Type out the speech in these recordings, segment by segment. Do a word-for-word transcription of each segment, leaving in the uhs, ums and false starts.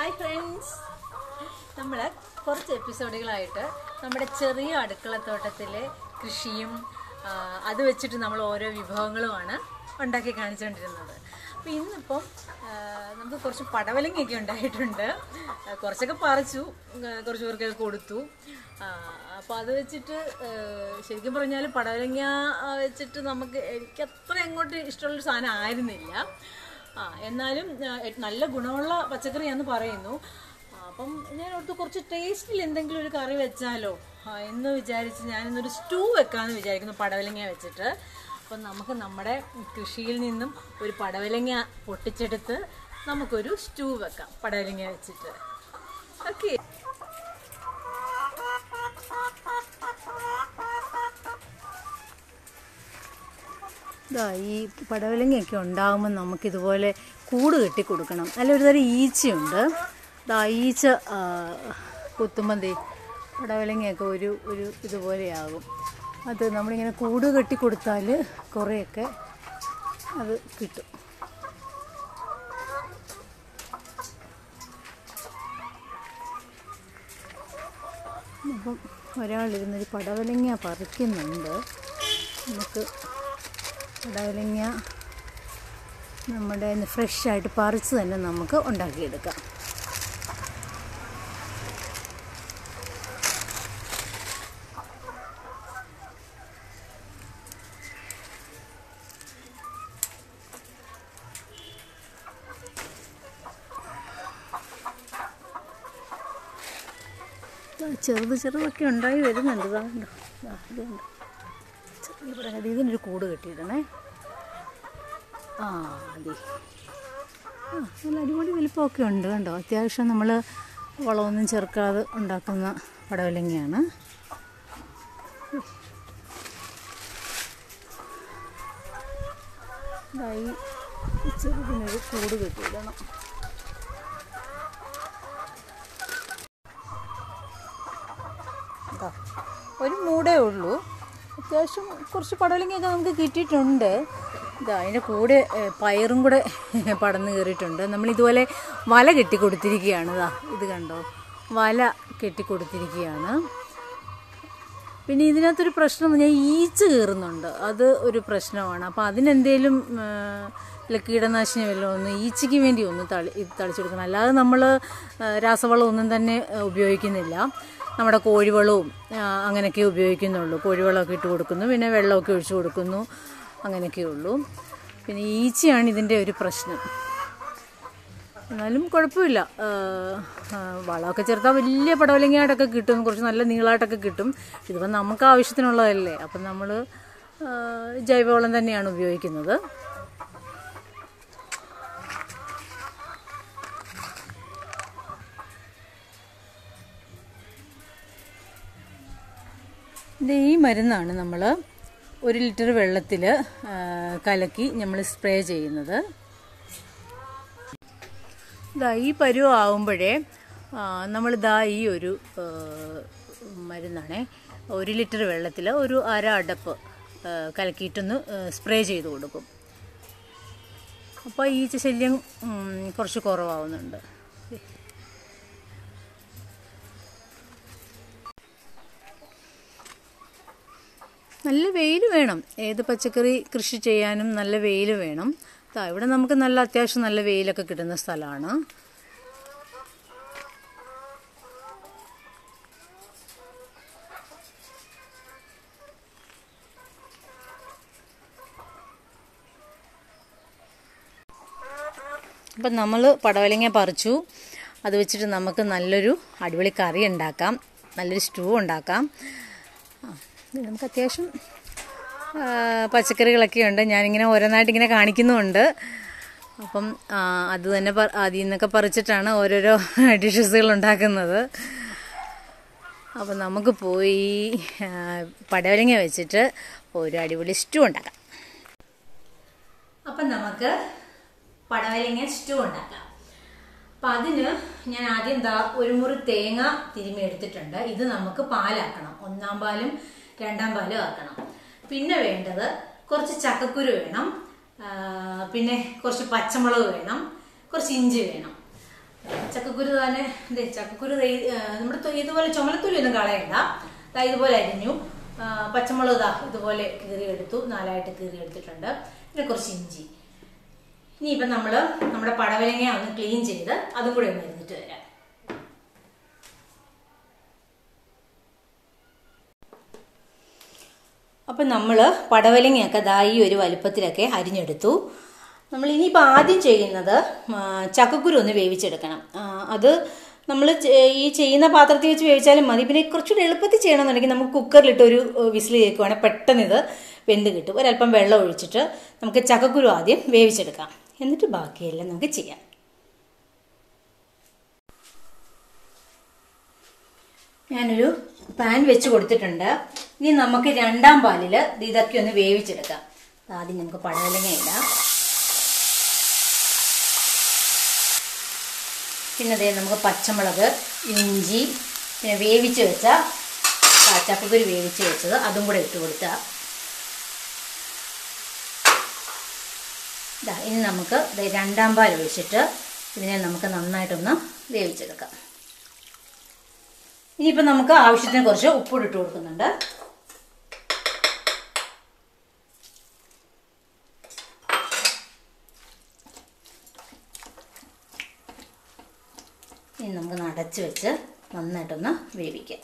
Hi friends, നമ്മൾ കുറച്ച് എപ്പിസോഡുകളായിട്ട് നമ്മുടെ ചെറിയ അടുക്കളത്തോട്ടത്തിലെ കൃഷിയും അത് വെച്ചിട്ട് നമ്മൾ ഓരോ വിഭവങ്ങളുമാണ് ഉണ്ടാക്കി കാണിച്ചുകൊണ്ടിരുന്നത്. അപ്പോൾ ഇന്നിപ്പം നമുക്ക് കുറച്ച് പടവലങ്ങയൊക്കെ ഉണ്ടായിട്ടുണ്ട്. കുറച്ചൊക്കെ പറിച്ചു, കുറച്ച് പേർക്കൊക്കെ കൊടുത്തു. അപ്പോൾ അത് വെച്ചിട്ട് ശരിക്കും പറഞ്ഞാൽ പടവലങ്ങ വെച്ചിട്ട് നമുക്ക് എനിക്ക് അത്ര അങ്ങോട്ട് ഇഷ്ടമുള്ളൊരു സാധനം ആയിരുന്നില്ല. ആ എന്നാലും നല്ല ഗുണമുള്ള പച്ചക്കറിയാന്ന് പറയുന്നു. അപ്പം ഞാൻ ഓർത്ത് കുറച്ച് ടേസ്റ്റിൽ എന്തെങ്കിലും ഒരു കറി വെച്ചാലോ എന്ന് വിചാരിച്ച് ഞാനിന്നൊരു സ്റ്റൂ വെക്കാമെന്ന് വിചാരിക്കുന്നു പടവലങ്ങ വെച്ചിട്ട്. അപ്പം നമുക്ക് നമ്മുടെ കൃഷിയിൽ നിന്നും ഒരു പടവലങ്ങ പൊട്ടിച്ചെടുത്ത് നമുക്കൊരു സ്റ്റൂ വെക്കാം പടവലങ്ങ വെച്ചിട്ട്. ഓക്കെ, ഇതാ ഈ പടവലങ്ങയൊക്കെ ഉണ്ടാകുമ്പോൾ നമുക്കിതുപോലെ കൂട് കെട്ടി കൊടുക്കണം. നല്ല ഒരു തരം ഈച്ചയുണ്ട്. ഇതാ ഈച്ച കുത്തുമ്പം ദേ പടവലങ്ങയൊക്കെ ഒരു ഒരു ഇതുപോലെയാകും. അത് നമ്മളിങ്ങനെ കൂട് കെട്ടി കൊടുത്താൽ കുറേയൊക്കെ അത് കിട്ടും. അപ്പം ഒരാളിരുന്നൊരു പടവലങ്ങ പറിക്കുന്നുണ്ട്. നമുക്ക് പടവലങ്ങ നമ്മുടെ ഫ്രഷായിട്ട് പറിച്ച് തന്നെ നമുക്ക് ഉണ്ടാക്കിയെടുക്കാം. ചെറുത് ചെറുതൊക്കെ ഉണ്ടായി വരുന്നുണ്ട്. ഇതാണ്ടോ, ഇതുണ്ട് ഇവിടെ. ഇതിനൊരു കൂട് കെട്ടിയിടണേ. ആ അതെ, ആ നല്ല അടിപൊളി വലിപ്പമൊക്കെ ഉണ്ട് കണ്ടോ. അത്യാവശ്യം നമ്മൾ വളമൊന്നും ചേർക്കാതെ ഉണ്ടാക്കുന്ന പടവലങ്ങയാണ്. ഇതായി ചെറുതിനൊരു കൂട് കെട്ടിയിടണം. ഒരു മൂടേ ഉള്ളൂ. അത്യാവശ്യം കുറച്ച് പടവലങ്ങയൊക്കെ നമുക്ക് കിട്ടിയിട്ടുണ്ട്. ഇതാ അതിൻ്റെ കൂടെ പയറും കൂടെ പടന്ന് കയറിയിട്ടുണ്ട്. നമ്മളിതുപോലെ വല കെട്ടിക്കൊടുത്തിരിക്കുകയാണ്. ഇതാ ഇത് കണ്ടോ, വല കെട്ടിക്കൊടുത്തിരിക്കുകയാണ്. പിന്നെ ഇതിനകത്തൊരു പ്രശ്നം എന്ന് പറഞ്ഞാൽ ഈച്ച കയറുന്നുണ്ട്. അത് ഒരു പ്രശ്നമാണ്. അപ്പോൾ അതിനെന്തേലും കീടനാശിനി വല്ലതും ഒന്ന് ഈച്ചയ്ക്ക് വേണ്ടി ഒന്ന് തളി ഇത് തളിച്ചു കൊടുക്കണം. അല്ലാതെ നമ്മൾ രാസവളം ഒന്നും തന്നെ ഉപയോഗിക്കുന്നില്ല. നമ്മുടെ കോഴിവളവും അങ്ങനെയൊക്കെ ഉപയോഗിക്കുന്നുള്ളൂ. കോഴിവളമൊക്കെ ഇട്ട് കൊടുക്കുന്നു, പിന്നെ വെള്ളമൊക്കെ ഒഴിച്ചു കൊടുക്കുന്നു, അങ്ങനെയൊക്കെ ഉള്ളൂ. പിന്നെ ഈച്ചയാണ് ഇതിൻ്റെ ഒരു പ്രശ്നം. എന്നാലും കുഴപ്പമില്ല, വളമൊക്കെ ചേർത്താൽ വലിയ പടവലങ്ങയായിട്ടൊക്കെ കിട്ടും, കുറച്ച് നല്ല നീളമായിട്ടൊക്കെ കിട്ടും. ഇതിപ്പോൾ നമുക്ക് ആവശ്യത്തിനുള്ളതല്ലേ, അപ്പം നമ്മൾ ജൈവവളം തന്നെയാണ് ഉപയോഗിക്കുന്നത്. ഇത് ഈ മരുന്നാണ് നമ്മൾ ഒരു ലിറ്റർ വെള്ളത്തിൽ കലക്കി നമ്മൾ സ്പ്രേ ചെയ്യുന്നത്. ഇതാ ഈ പരുവം ആകുമ്പോഴേ നമ്മളിതാ ഈ ഒരു മരുന്നാണേ ഒരു ലിറ്റർ വെള്ളത്തിൽ ഒരു അര അടപ്പ് കലക്കിയിട്ടൊന്ന് സ്പ്രേ ചെയ്ത് കൊടുക്കും. അപ്പോൾ ഈച്ച ശല്യം കുറച്ച് കുറവാകുന്നുണ്ട്. നല്ല വെയിൽ വേണം. ഏത് പച്ചക്കറി കൃഷി ചെയ്യാനും നല്ല വെയിൽ വേണം. ഇവിടെ നമുക്ക് നല്ല അത്യാവശ്യം നല്ല വെയിലൊക്കെ കിട്ടുന്ന സ്ഥലമാണ്. അപ്പം നമ്മൾ പടവലങ്ങ പറിച്ചു. അത് വെച്ചിട്ട് നമുക്ക് നല്ലൊരു അടിപൊളി കറി ഉണ്ടാക്കാം, നല്ലൊരു സ്റ്റൂ ഉണ്ടാക്കാം. നമുക്ക് അത്യാവശ്യം പച്ചക്കറികളൊക്കെ ഉണ്ട്. ഞാനിങ്ങനെ ഓരോന്നായിട്ട് ഇങ്ങനെ കാണിക്കുന്നുമുണ്ട്. അപ്പം അത് തന്നെ അതിൽ നിന്നൊക്കെ പറിച്ചിട്ടാണ് ഓരോരോ ഡിഷസുകൾ ഉണ്ടാക്കുന്നത്. അപ്പം നമുക്ക് പോയി പടവലങ്ങ വെച്ചിട്ട് ഒരു അടിപൊളി സ്റ്റൂ ഉണ്ടാക്കാം. അപ്പം നമുക്ക് പടവലങ്ങ സ്റ്റൂ ഉണ്ടാക്കാം. അപ്പം അതിന് ഞാൻ ആദ്യം എന്താ ഒരു മുറി തേങ്ങ തിരുമ്മി എടുത്തിട്ടുണ്ട്. ഇത് നമുക്ക് പാലാക്കണം. ഒന്നാം പാലും രണ്ടാം പാലും ആക്കണം. പിന്നെ വേണ്ടത് കുറച്ച് ചക്കക്കുരു വേണം, പിന്നെ കുറച്ച് പച്ചമുളക് വേണം, കുറച്ച് ഇഞ്ചി വേണം. ചക്കക്കുരു തന്നെ ഇതേ ചക്കക്കുരു നമ്മുടെ ഇതുപോലെ ചുമലത്തുള്ളി ഒന്നും കളയണ്ട. ഇതുപോലെ അരിഞ്ഞു. പച്ചമുളക് ഇതാ ഇതുപോലെ കീറിയെടുത്തു, നാലായിട്ട് കീറിയെടുത്തിട്ടുണ്ട്. പിന്നെ കുറച്ച് ഇഞ്ചി. ഇനിയിപ്പം നമ്മൾ നമ്മുടെ പടവലങ്ങ ഒന്ന് ക്ലീൻ ചെയ്ത് അതും കൂടെ ഒന്ന് അരിഞ്ഞിട്ട് വരാം. അപ്പം നമ്മൾ പടവലങ്ങയൊക്കെ ദാ ഈ ഒരു വലുപ്പത്തിലൊക്കെ അരിഞ്ഞെടുത്തു. നമ്മൾ ഇനിയിപ്പോൾ ആദ്യം ചെയ്യുന്നത് ചക്കക്കുരു ഒന്ന് വേവിച്ചെടുക്കണം. അത് നമ്മൾ ഈ ചെയ്യുന്ന പാത്രത്തിൽ വെച്ച് വേവിച്ചാലും മതി. പിന്നെ കുറച്ചുകൂടി എളുപ്പത്തിൽ ചെയ്യണമെന്നുണ്ടെങ്കിൽ നമുക്ക് കുക്കറിലിട്ടൊരു വിസിൽ കേൾക്കുവാണെങ്കിൽ പെട്ടെന്ന് ഇത് വെന്ത് കിട്ടും. ഒരല്പം വെള്ളം ഒഴിച്ചിട്ട് നമുക്ക് ചക്കക്കുരു ആദ്യം വേവിച്ചെടുക്കാം. എന്നിട്ട് ബാക്കിയെല്ലാം നമുക്ക് ചെയ്യാം. ഞാനൊരു പാൻ വെച്ച് കൊടുത്തിട്ടുണ്ട്. ഇനി നമുക്ക് രണ്ടാം പാലിൽ ഇതൊക്കെ ഒന്ന് വേവിച്ചെടുക്കാം. ആദ്യം നമുക്ക് പടവലങ്ങ ഇടാം. പിന്നെ അതേ നമുക്ക് പച്ചമുളക്, ഇഞ്ചി, പിന്നെ വേവിച്ച് വെച്ച ചക്കക്കുരു വേവിച്ച് വെച്ചത് അതും കൂടെ ഇട്ട് കൊടുത്താൽ ഇതാ. ഇനി നമുക്ക് രണ്ടാം പാൽ ഒഴിച്ചിട്ട് ഇതിനെ നമുക്ക് നന്നായിട്ടൊന്ന് വേവിച്ചെടുക്കാം. ഇനിയിപ്പോൾ നമുക്ക് ആവശ്യത്തിന് കുറച്ച് ഉപ്പ് ഇട്ട് കൊടുക്കുന്നുണ്ട്. ഇനി നമുക്ക് അടച്ച് വെച്ച് നന്നായിട്ടൊന്ന് വേവിക്കാം.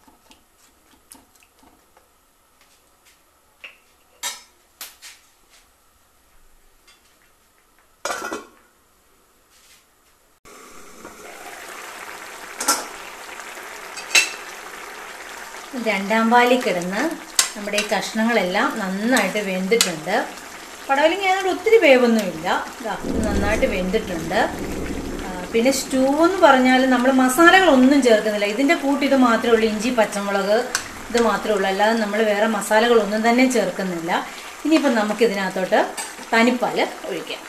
രണ്ടാം പാലിൽ കിടന്ന് നമ്മുടെ ഈ കഷ്ണങ്ങളെല്ലാം നന്നായിട്ട് വെന്തിട്ടുണ്ട്. പടവലങ്ങ ആയതുകൊണ്ട് ഒത്തിരി വേവൊന്നുമില്ല. നന്നായിട്ട് വെന്തിട്ടുണ്ട്. പിന്നെ സ്റ്റൂ എന്ന് പറഞ്ഞാൽ നമ്മൾ മസാലകളൊന്നും ചേർക്കുന്നില്ല. ഇതിൻ്റെ കൂട്ട് ഇത് മാത്രമേ ഉള്ളൂ. ഇഞ്ചി, പച്ചമുളക് ഇത് മാത്രമേ ഉള്ളൂ. അല്ലാതെ നമ്മൾ വേറെ മസാലകളൊന്നും തന്നെ ചേർക്കുന്നില്ല. ഇനിയിപ്പം നമുക്ക് ഇതിനകത്തോട്ട് തനിപ്പാൽ ഒഴിക്കാം.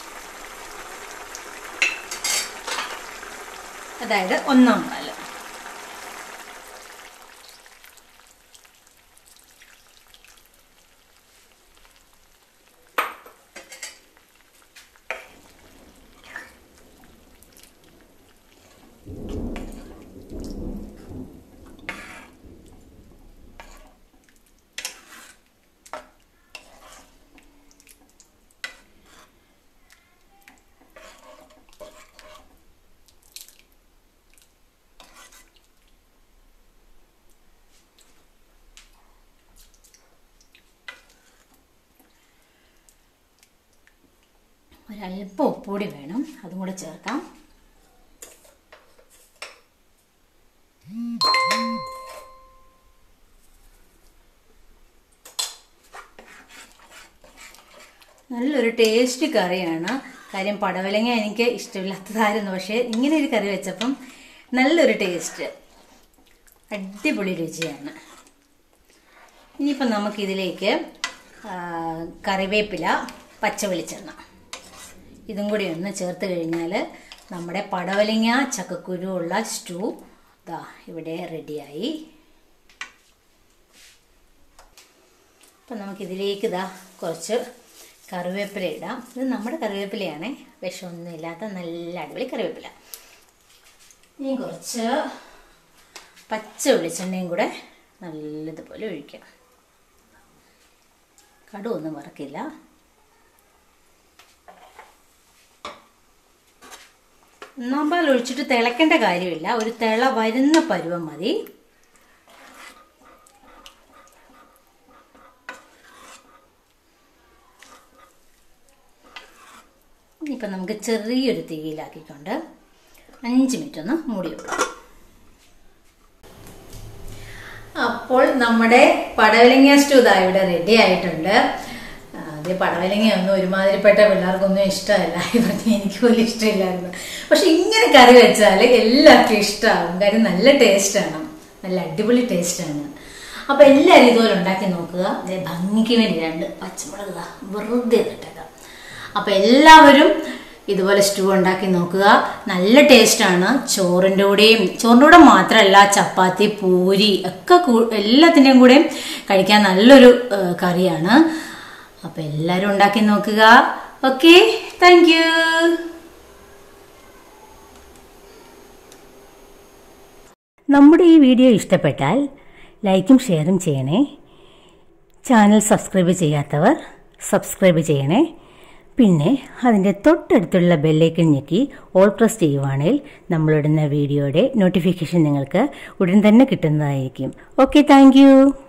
അതായത് ഒന്നാം പാൽ. ഒരല്പം ഉപ്പുപൊടി വേണം, അതും കൂടെ ചേർക്കാം. നല്ലൊരു ടേസ്റ്റ് കറിയാണ്. കാര്യം പടവലങ്ങ എനിക്ക് ഇഷ്ടമില്ലാത്തതായിരുന്നു. പക്ഷേ ഇങ്ങനെ ഒരു കറി വെച്ചപ്പം നല്ലൊരു ടേസ്റ്റ്, അടിപൊളി രുചിയാണ്. ഇനിയിപ്പം നമുക്കിതിലേക്ക് കറിവേപ്പില, പച്ച വെളിച്ചെണ്ണ ഇതും കൂടി ഒന്ന് ചേർത്ത് കഴിഞ്ഞാൽ നമ്മുടെ പടവലങ്ങ ചക്കക്കുരു ഉള്ള സ്റ്റൂ ദാ ഇവിടെ റെഡിയായി. അപ്പം നമുക്കിതിലേക്ക് ഇതാ കുറച്ച് കറിവേപ്പില ഇടാം. ഇത് നമ്മുടെ കറിവേപ്പിലയാണ്, വിഷമൊന്നും ഇല്ലാത്ത നല്ല അടിപൊളി കറിവേപ്പില. ഇനി കുറച്ച് പച്ച വെളിച്ചെണ്ണയും കൂടെ നല്ലതുപോലെ ഒഴിക്കാം. കടുവൊന്നും വറക്കില്ല. ഒന്നാം പാൽ ഒഴിച്ചിട്ട് തിളക്കേണ്ട കാര്യമില്ല. ഒരു തിള വരുന്ന പരുവം മതി. ഇനിയിപ്പം നമുക്ക് ചെറിയൊരു തീയിലാക്കിക്കൊണ്ട് അഞ്ച് മിനിറ്റ് ഒന്ന് മൂടി വെക്കാം. അപ്പോൾ നമ്മുടെ പടവലങ്ങ സ്റ്റൂ ദാ ഇവിടെ റെഡി ആയിട്ടുണ്ട്. അത് പടവലങ്ങയൊന്നും ഒരുമാതിരിപ്പെട്ട പിള്ളേർക്കൊന്നും ഇഷ്ടമല്ല. ഇവർക്ക് എനിക്ക് പോലും ഇഷ്ടമില്ലായിരുന്നു. പക്ഷെ ഇങ്ങനെ കറി വെച്ചാൽ എല്ലാവർക്കും ഇഷ്ടമാകും. കാര്യം നല്ല ടേസ്റ്റാണ്, നല്ല അടിപൊളി ടേസ്റ്റാണ്. അപ്പം എല്ലാവരും ഇതുപോലെ ഉണ്ടാക്കി നോക്കുക. ഭംഗിക്ക് വേണ്ടി രണ്ട് പച്ചമുളക് വെറുതെ ഇട്ടേക്കാം. അപ്പം എല്ലാവരും ഇതുപോലെ സ്റ്റൂ ഉണ്ടാക്കി നോക്കുക. നല്ല ടേസ്റ്റാണ്. ചോറിൻ്റെ കൂടെയും, ചോറിൻ്റെ കൂടെ മാത്രമല്ല ചപ്പാത്തി, പൂരി ഒക്കെ എല്ലാത്തിൻ്റെയും കൂടെയും കഴിക്കാൻ നല്ലൊരു കറിയാണ്. അപ്പം എല്ലാവരും ഉണ്ടാക്കി നോക്കുക. Okay, thank you. നമ്മുടെ ഈ വീഡിയോ ഇഷ്ടപ്പെട്ടാൽ ലൈക്കും ഷെയറും ചെയ്യണേ. ചാനൽ സബ്സ്ക്രൈബ് ചെയ്യാത്തവർ സബ്സ്ക്രൈബ് ചെയ്യണേ. പിന്നെ അതിൻ്റെ തൊട്ടടുത്തുള്ള ബെല്ലൈക്കൺ ഞെക്കി ഓൾ പ്രസ് ചെയ്യുവാണെങ്കിൽ നമ്മളിടുന്ന വീഡിയോയുടെ നോട്ടിഫിക്കേഷൻ നിങ്ങൾക്ക് ഉടൻ തന്നെ കിട്ടുന്നതായിരിക്കും. Okay, thank U.